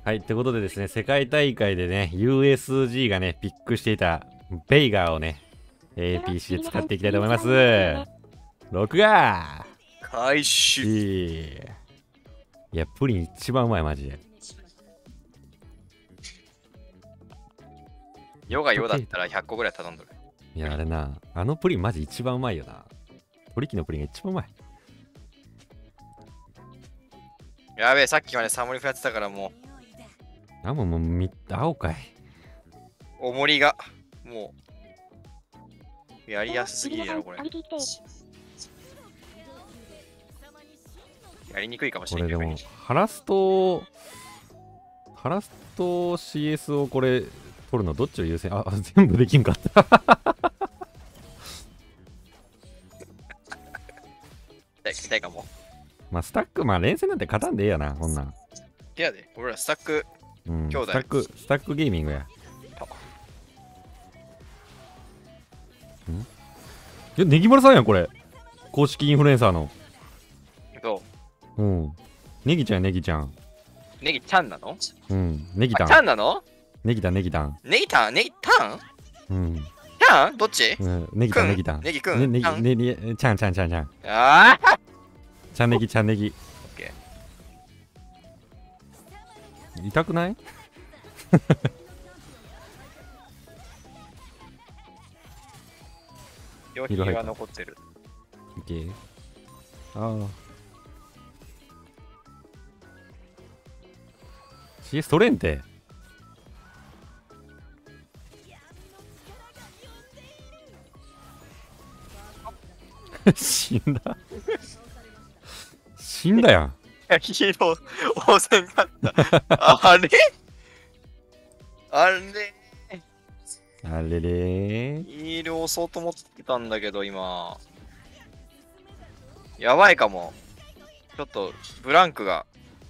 はい、ってことでですね、世界大会でね、USG がね、ピックしていたベイガーをね、APC で使っていきたいと思います。録画開始。 いや、プリン一番うまい、マジで。 ヨがヨだったら100個ぐらい頼んどる。 いや、あれな、あのプリンマジ一番うまいよな。鳥貴のプリンが一番うまい。 やべえ、さっきまでサモリフやってたからもあ、もう、青かい。 う、重りが、もう、やりやすすぎるやろ、これ。やりにくいかもしれない。 これでも、ハラスト CS をこれ、取るのどっちを優先？あ、全部できんかった。 聞きたいかも。 まあ、スタック、まあ、連戦なんて勝たんでええやな、こんなん。 いやで、俺らスタック、 うん、 兄弟スタックゲーミングや。いや、ネギ丸さんやん、これ。公式インフルエンサーの。 どうん。ネギちゃんや、ネギちゃん。 うネギちゃんなの？ うん。ネギタあ、ちゃン。 んなの？ ネギタン、ネギタン。 ネギタン？ネギタン？ うん。 ちゃん？どっち？ うん、ネギタン、ネギタン。 ネギくん？ ネギ、ちゃん。 ああちゃんネギ、ちゃんネギ。 オッケ痛くない？ ー。両ひげは残ってる。 いけ。ああ。CS 取れんて。死んだ。死んだやん。 ヒーロー、応戦があった。あれあれあれれヒーロー押そうと思ってたんだけど、今。やばいかも。ちょっと、ブランクが。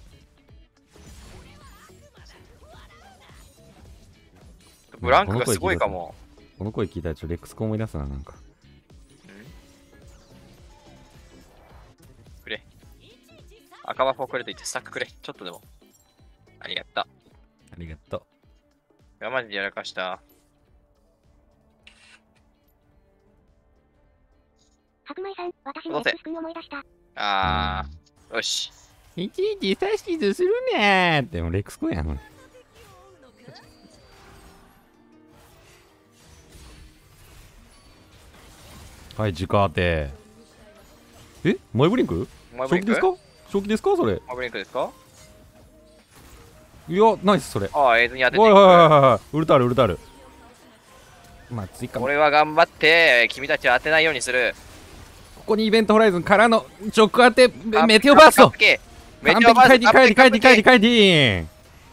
ブランクがすごいかも。 この声聞いたらちょっとレックスコ思い出すな、なんか。 くれ。赤バフをくれと言ってスタックくれ。ちょっとでも。ありがとう。 ありがとう。 いや、マジでやらかした。 白米さん、私の X 君思い出した。 よし。 いちいち指図するねーって、もうレックスコやん。はい、時間当て。え、マイブリンク？正気ですか？正気ですかそれ。 マイブリンクですか？ いや、ナイスそれ。 ああ、映像に当てていく。 ウルタール。まあ、追加。 俺は頑張って、君たちを当てないようにする。 ここにイベントホライズンからの直当て、メテオバースト。 メテオバースト。 帰り。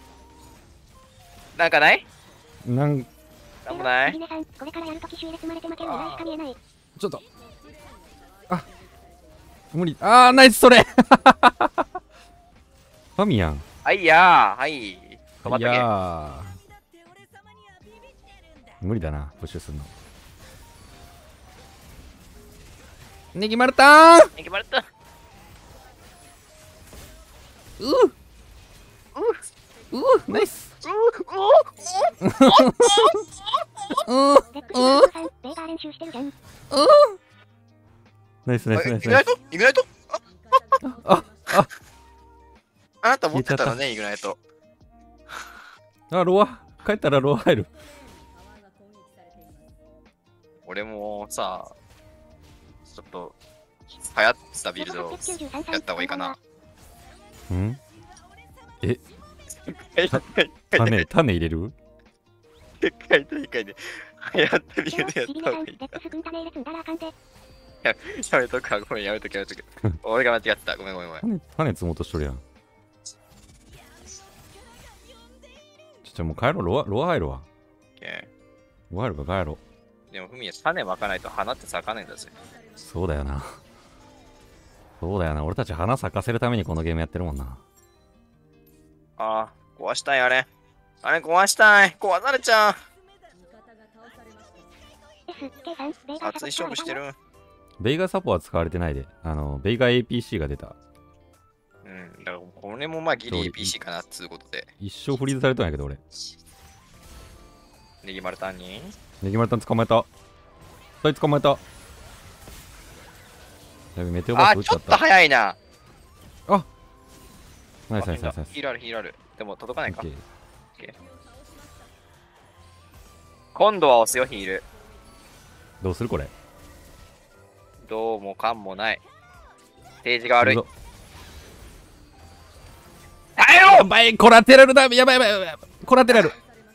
なんかない？ なんもない？ これからやるとき集列まれて負けるのしか見えない。 ちょっと。あ、無理。あー、ナイスそれ。ファミやん。 はいやー、はい。 止まったけ。いや無理だな、プッシュすんの。ネギマルターン！ ネギマルタナイスナイス。 イグナイトあなた持ってたのね、イグナイト。 あ、ロア。帰ったらロア入る。 俺もさ、ちょっと、流行ってたビルドをやった方がいいかな。 ん？え？種入れる？ でっかい大会で流行ったビルドやった方がいいか。やめとくか、ごめん、やめとく。俺が間違ってた。ごめん。 種積もうとしとるやん。もう帰ろう、ロア入るわ。ロア入るか帰ろう。でも、ふみや種まかないと花って咲かないんだぜ。 そうだよな。俺たち花咲かせるためにこのゲームやってるもんな。 ああ、壊したい、あれ壊したい。壊されちゃう。熱い勝負してる。 ベイガサポは使われてないで。ベイガ APC が出た。 うん。だからこれもまあギリ PC かなっつうことで。 一生フリーズされたんやけど俺。 ネギマルタンに。 ネギマルタン捕まえた。そいつ捕まえた。やべ、メテオバース打っちょっとちゃった。 早いな。 ナイスナイスナイスナイス。 ヒールある、ヒールある。でも届かないかオッ。ケー今度は押すよ、ヒール。 どうするこれ。 どうもかんもない。ページが悪い。 どうぞ耐えろやばい、コラテラルだ。やばいやばいやばい。コラテラル。 い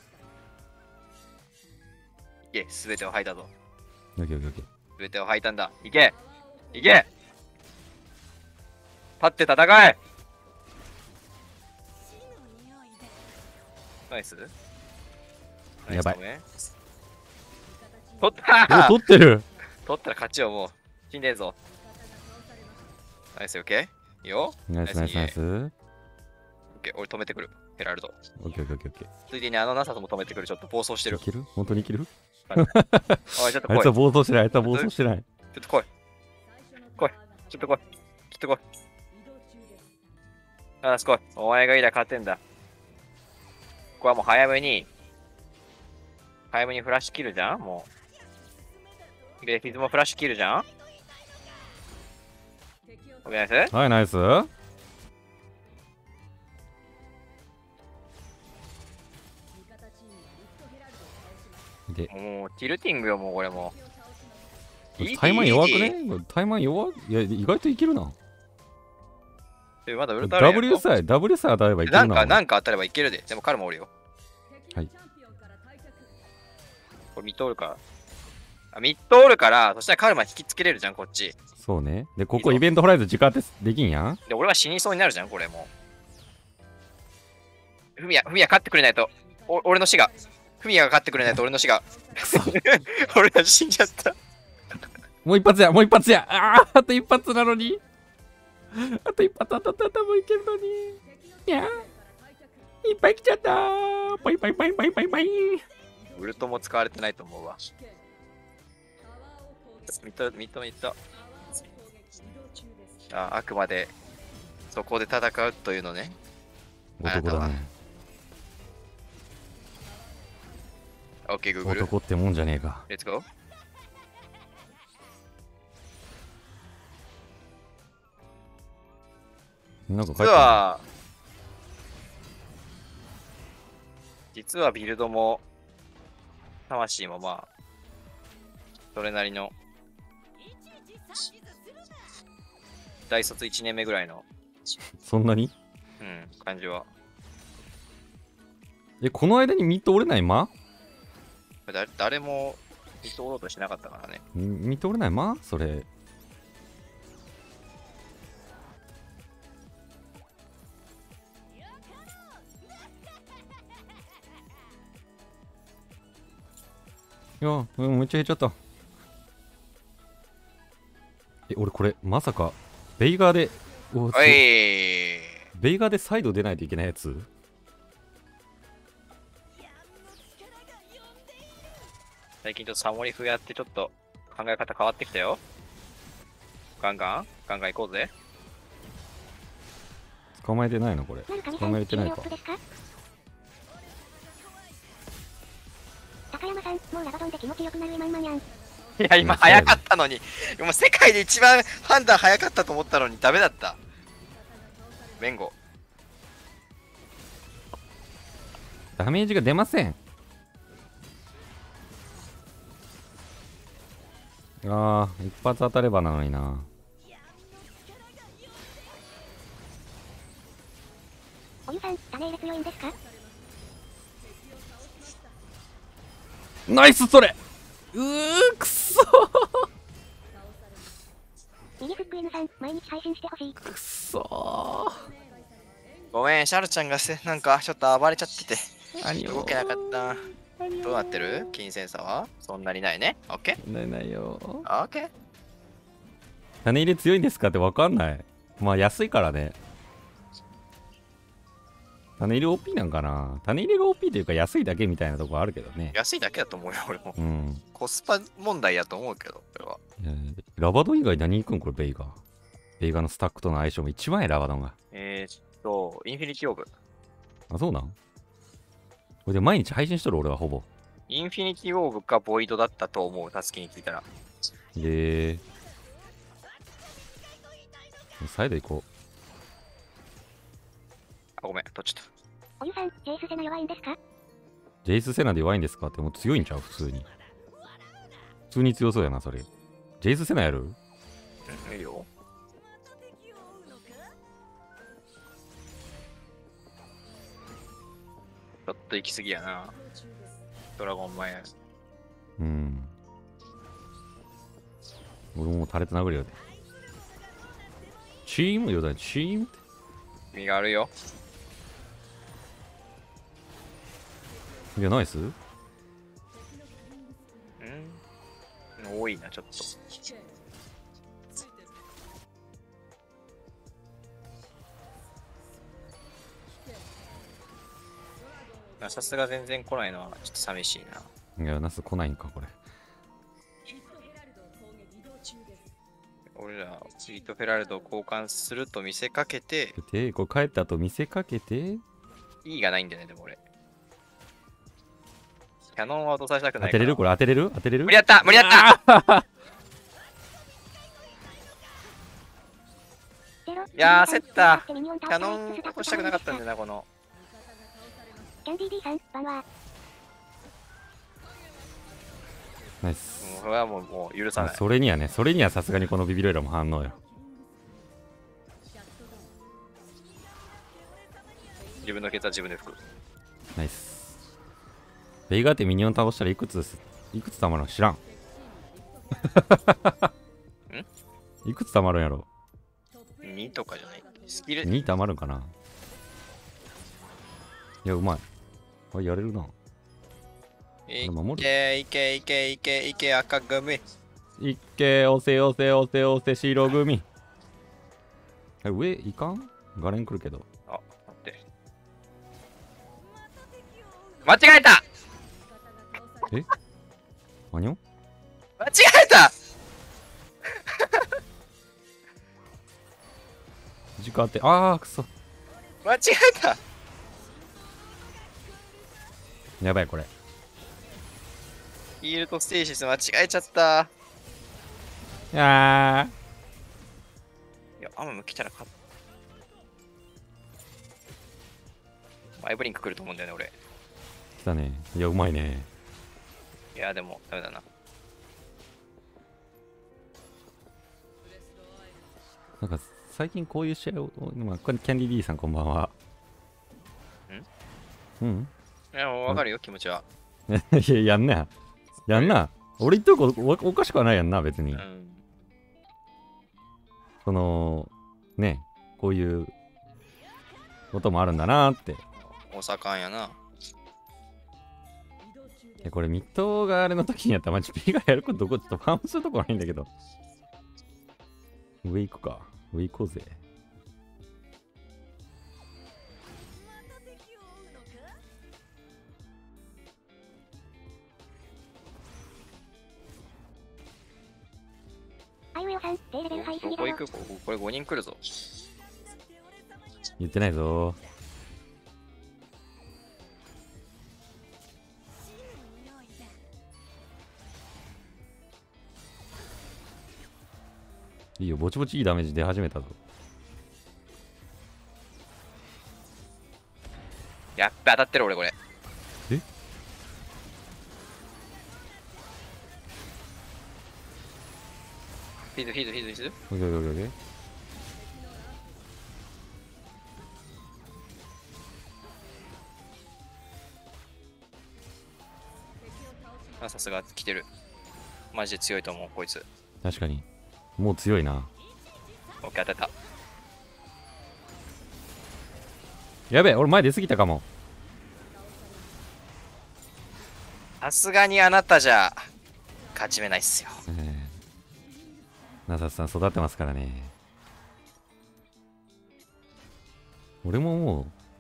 け、すべてを吐いたぞ。 オッケーオッケーオッケー。 すべてを吐いたんだ。いけいけ立って戦えナイスやばい。 ナイス取ったお、取ってる。 取ったら勝ちよ、もう。死んでんぞ。ナイス、オッケーいいよ。 ナイスナイスナイス。オッオッケー、俺止めてくる。ヘラルド。 ケーオッケーオッケーオッケー。 ついでにあのナサスも止めてくる。ちょっと暴走してるい。ける本当にいけるおい、ちょっと来い。 あいつは暴走してない。あいつは暴走してない。 ちょっと来い。来い。ちょっと来い。ちょっと来い。ナサス来い。お前がいいら勝てんだ。ここはもう早めにフラッシュ切るじゃんもう。で、フィズもフラッシュ切るじゃんオッケーナイスはい、ナイス。で、 もう、ティルティングよ、もうこれも。 タイマン弱くねタイマン弱いや、意外といけるな。 まだウルトラレアやろ W さえ当たればいけるな。 なんか当たればいけるで。でも彼もおるよ。 はい。 これミッドおるから。あ、ミッドおるから、そしたらカルマ引きつけれるじゃん、こっち。 そうね。で、ここイベントホライズ時間ってできんやん。 で、俺は死にそうになるじゃん、これもう。フミヤ勝ってくれないと。俺の死が。フミヤが勝ってくれないと俺の死が。俺は死んじゃった。 もう一発や、もう一発や。あと一発なのに。あと一発当たったら多分いけるのに。いやいっぱい来ちゃったー。パイパイパイパイパイパイ。 ウルトも使われてないと思うわ。ミッド。あくまでそこで戦うというのね。 男だね。 オッケー、グーグル。 男ってもんじゃねえか。 レッツゴー。 なんか実はビルドも、魂もまあ、それなりの、大卒1年目ぐらいの、 そんなに感じは。 この間にミッド折れない間誰も見通ろうとしなかったからね。 ミッド折れない間それ。いや、めっちゃ減っちゃった。俺これ、まさか、ベイガーで、ベイガーでサイド出ないといけないやつ最近ちょっとサモリフやってちょっと考え方変わってきたよ。ガンガン行こうぜ。 捕まえてないのこれ。捕まえてないか。 高山さん、もうラバドンで気持ちよくなるまんまにゃん。 いや、今早かったのに。今世界で一番判断早かったと思ったのにダメだった。メンゴ。 ダメージが出ません。一発当たればなのにな。 お湯さん、種入れ強いんですか？ ナイスそれ。くそ右フック N さん、毎日配信してほしい。 くそごめん、シャルちゃんがなんかちょっと暴れちゃっててー。 動けなかった。どうなってる？金センサーはそんなにないね。オッケー？ ないよ。 オッケー。 種入れ強いんですかってわかんない。まあ安いからね。種入れ OP なんかな。種入れが OP というか安いだけみたいなとこあるけどね。 安いだけだと思うよ、俺も。 うん。 コスパ問題やと思うけど、これは。 ラバド以外何行くんこれベイガー。ベイガーのスタックとの相性も一番やラバドンが。 インフィニティオーブ。 あ、そうなん？これで毎日配信しとる俺はほぼ。 インフィニティオーブかボイドだったと思う、タスキに聞いたら。 サイド行こあ、ごめん、取っちゃった。 おゆさん、ジェイスセナ弱いんですか？ う。ジェイスセナで弱いんですかって、もう強いんちゃう普通に。普通に強そうやな、それ。ジェイスセナやる？ いいよ。ちょっと行き過ぎやな。ドラゴン前。 うん。俺も垂れて殴るよ。チームよだ、チームって。 意味があるよ。 いや、ナイス？ 多いな、ちょっと。さすが全然来ないのはちょっと寂しいな。 いや、ナス来ないんか、これ。 俺ら、スイートフェラルドを交換すると見せかけて、 これ帰った後見せかけて、 いいがないんだよね、でも俺。キャノンは落とさせたくないから。 当てれる？これ当てれる？当てれる？ 無理やった無理やったいやー、焦った。キャノン落としたくなかったんだよな、この。 キャンディー B さん、バンは。 ナイス。 これはもう許さない。 それにはさすがにこのビビロイラも反応よ。 自分のケツは自分で拭く。 ナイス。ベイガーってミニオン倒したらいくつたまるの知らん。いくつたまるんやろ？ 2 とかじゃない。スキル 2 たまるんかな。いや、うまい。あ、やれるな。 いけいけいけいけいけ赤組。 いけ、押せ押せ押せ押せ白組。上いかん？ガレン来るけど。 あ、待って。間違えた！ え？何を？ 間違えた！ 時間あって、あーくそ。 間違えた！ やばいこれ。 ヒールとステーシス間違えちゃった。 いやアムム来たら勝っアイブリンク来ると思うんだよね、俺。 来たね。いや、うまいね。 いや、でも、ダメだな。 なんか、最近こういう試合を、まあ、キャンディー D さんこんばんは。 いや、わかるよ、気持ちは。 いや、やんな。やんな。俺言っとることおかしくはないやんな、別に。その、ね、こういうこともあるんだなーって。 大阪やな。 これ、ミッドがあれの時にやったら、マジピがやることどこちょっとファームするとこないんだけど。上行くか。上行こうぜ。 あゆよさん、低レベルハイすぎだろ。 これ5人来るぞ。 言ってないぞー。いいよ、ぼちぼちいいダメージ出始めたぞ。 やっべ、当たってる俺これ。 え？ フィードフィードフィードフィード。 オッケーオッケーオッケー。 あ、さすが来てる。マジで強いと思う、こいつ。 確かに。もう強いな。 オッケー、当たった。 やべえ、俺前出過ぎたかも。 さすがにあなたじゃ勝ち目ないっすよ。 ナサスさん育ってますからね。俺ももう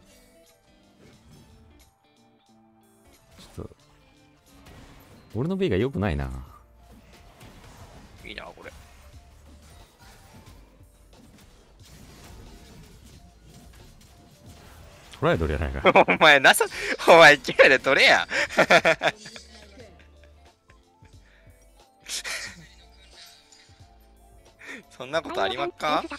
ちょっと俺のベイが良くないな。 いいなこれ。 トライドルやないか。 お前、お前、キャラで取れや。そんなことありまっか？ キ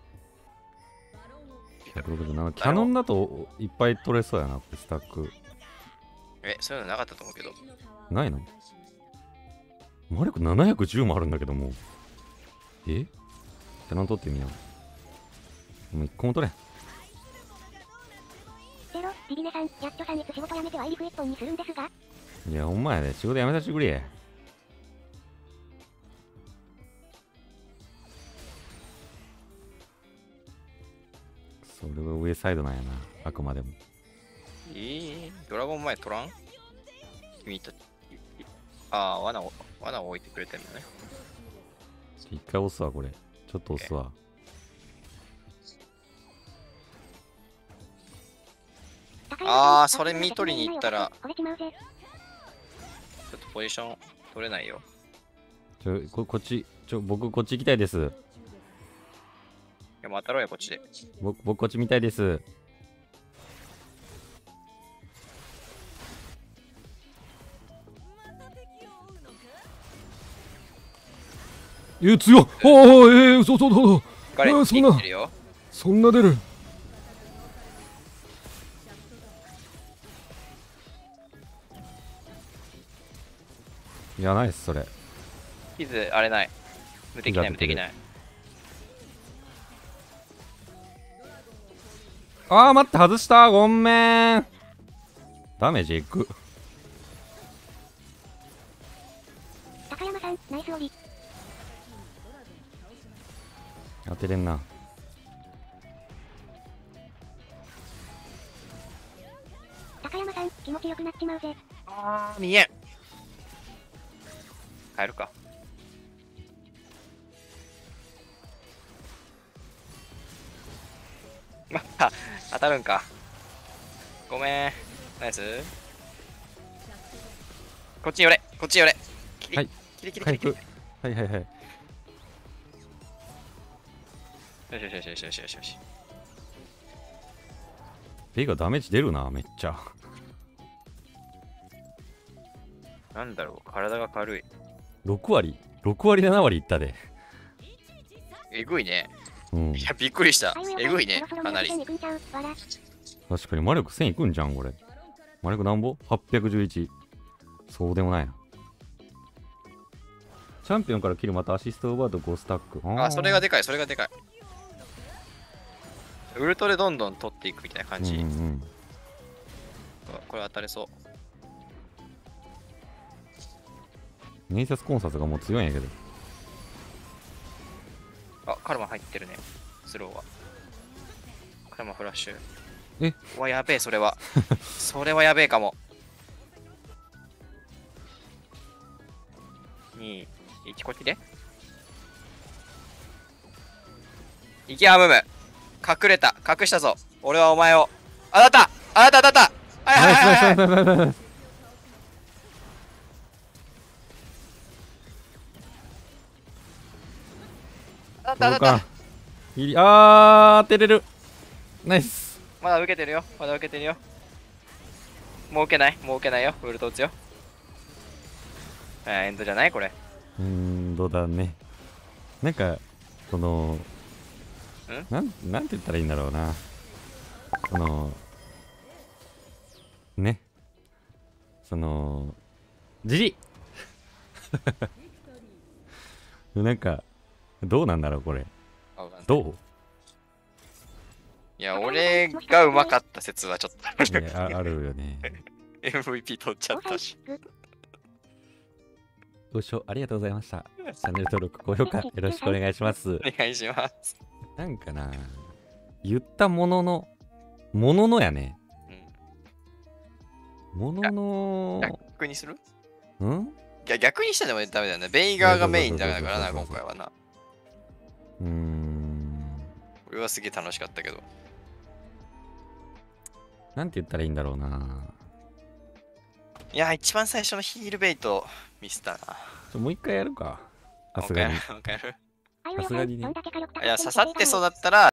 ャノンだといっぱい取れそうやな、スタック。 そういうのなかったと思うけど。 ないの？魔力710もあるんだけども。キャノン取ってみよう。もう1個も取れん。 ゼロ、ビビネさん、やっと3月仕事辞めてワイリフ1本にするんですが。 いや、ほんまやで、仕事辞めさせてくれや。それは上サイドなんやな、あくまでも。 ドラゴン前取らん？君たち。罠を置いてくれてるのね。 一回押すわ、これ。ちょっと押すわ。 それ見取りに行ったら、ちょっとポジション取れないよ。 こっち、僕こっち行きたいです。 いや、もう当たろうよ、こっちで。 僕こっち見たいです。強っ。そう。 彼に生きてるよ。 そんな出る。いや、ないっす、それ。 傷、あれない。無敵ない。 待って、外した。ごめん。ダメージいく。 高山さん、ナイスオリ。 当てれんな。 高山さん、気持ちよくなっちまうぜ。 見えん。帰るか。当たるんか。ごめん。ナイス。こっちに寄れ。 はい。 キリ。 はい。 よし。 ベガダメージ出るな、めっちゃ。 なんだろう、体が軽い。 6割 ?7 割いったで。 えぐいね。 うん。 いや、びっくりした。えぐいね、かなり。 確かに魔力1000いくんじゃん、これ。魔力なんぼ ?811。そうでもないな。チャンピオンからキルまたアシスト奪うと5スタック。 それがでかい。ウルトでどんどん取っていくみたいな感じ。これ当たれそう。 ネイサスコンサスがもう強いんやけど。 カルマ入ってるね。スローは。カルマフラッシュ。やべえ、それは。それはやべえかも。2、1、こっちで。いけ、アムム。隠したぞ。俺はお前を。当たったはい。当たった。 当てれる。ナイス。 まだ受けてるよ。もう受けないよ。ウルト打つよ。エンドじゃないこれ。 どうだね。なんか、この、なんて言ったらいいんだろうな。ね。じじなんか、どうなんだろう、これ。どう？ いや、俺がうまかった説はちょっとあるよね。 MVP 取っちゃったし。 ご視聴ありがとうございました。チャンネル登録、高評価よろしくお願いします。 お願いします。 なんかな、言ったもののやね。 逆にする？ いや、逆にしてでもダメだよね。ベイガーがメインだからな、今回はな。俺はすげえ楽しかったけど。 なんて言ったらいいんだろうな。 いや、一番最初のヒールベイトミスったな。 もう一回やるか。さすがに。 もう一回やる？ さすがにね。 いや、刺さってそうだったら、